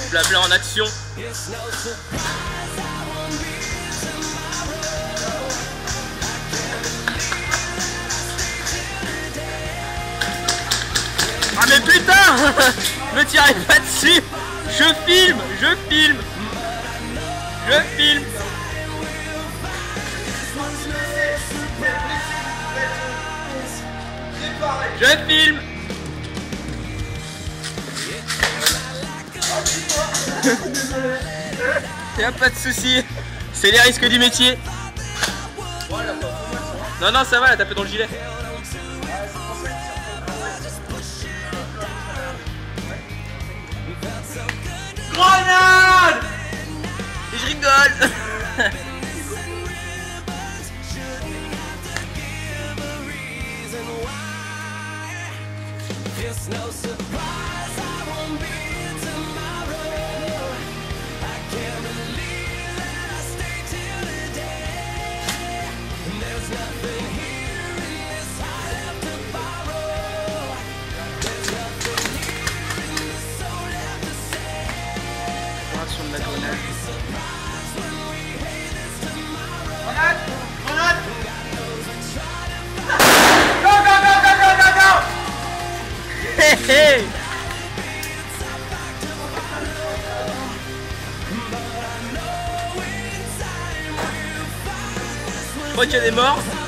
blabla en action. Ah mais putain, me tirez pas dessus. Je filme. Je filme. Y'a pas de souci. C'est les risques du métier. Non, non, ça va, elle a tapé dans le gilet. Grenade! Et je rigole. Sur de la grenade. Grenade! Go, go, go, go, go, go, go! Hey, hey! Je crois qu'il y a des morts.